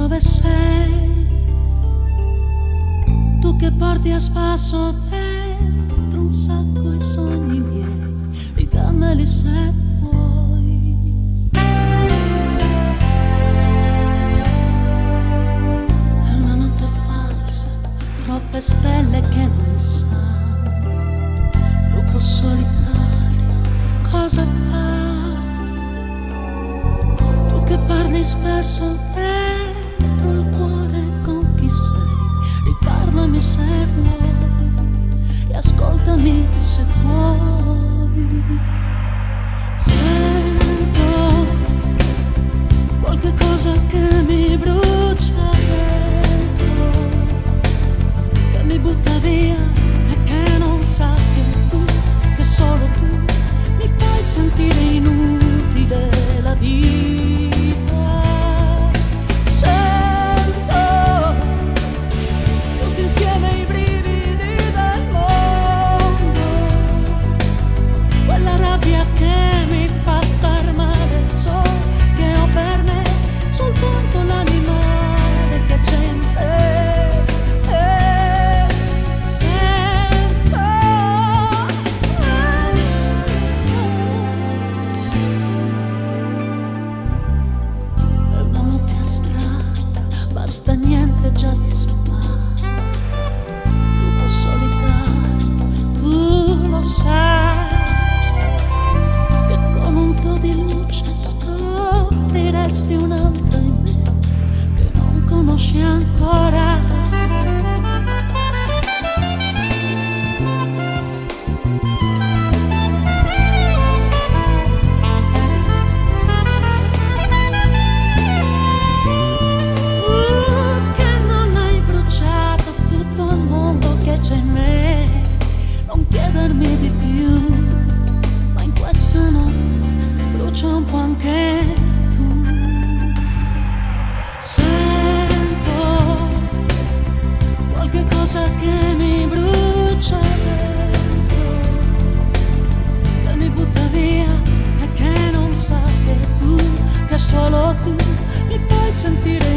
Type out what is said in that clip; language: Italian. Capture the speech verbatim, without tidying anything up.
dove sei? Tu che porti a spasso dentro un sacco i sogni miei, ridammeli se vuoi. È una notte falsa, troppe stelle che non sanno, lupo solitario, cosa fai? Tu che parli spesso dentro il cuore con chi sei, riparlami se vuoi e ascoltami se vuoi. Sento qualche cosa che mi brucia dentro, che mi butta via e che non sa che tu, che solo tu mi fai sentire inutile la vita. Sento tutti insieme i brividi del mondo, quella rabbia che mi fa star male, so che ho per me soltanto l'animale che c'è in te. Eh, sento è una notte astratta, basta niente già di stupare. Lupo solitario, tu lo sai, che con un po' di luce scopriresti un'altra in me che non conosci ancora. Tu che non hai bruciato tutto il mondo che c'è in me, non chiedermi di più, ma in questa notte brucia un po' anche tu. Sento qualche cosa che mi brucia dentro, che mi butta via e che non sa che tu, che solo tu mi fai sentire